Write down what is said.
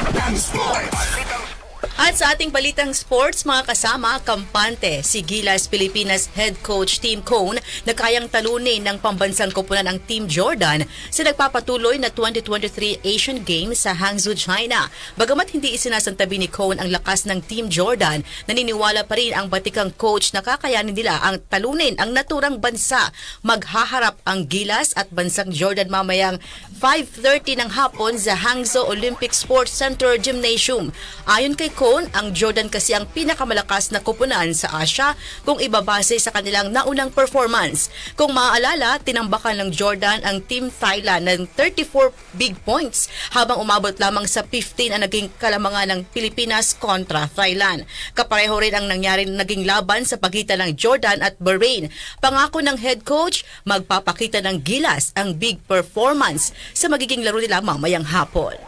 At sa ating balitang sports, mga kasama, kampante si Gilas Pilipinas head coach Tim Cone na kayang talunin ng pambansang koponan ng Team Jordan sa nagpapatuloy na 2023 Asian Games sa Hangzhou, China. Bagamat hindi isinasantabi ni Cone ang lakas ng Team Jordan, naniniwala pa rin ang batikang coach na kakayanin nila ang talunin ang naturang bansa. Maghaharap ang Gilas at bansang Jordan mamayang 5:30 ng hapon sa Hangzhou Olympic Sports Center Gymnasium. Ayon kay Cone, ang Jordan kasi ang pinakamalakas na koponan sa Asia kung ibabase sa kanilang naunang performance. Kung maaalala, tinambakan ng Jordan ang Team Thailand ng 34 big points habang umabot lamang sa 15 ang naging kalamangan ng Pilipinas kontra Thailand. Kapareho rin ang nangyaring naging laban sa pagitan ng Jordan at Bahrain. Pangako ng head coach, magpapakita ng Gilas ang big performance sa magiging laro nila mamayang hapon.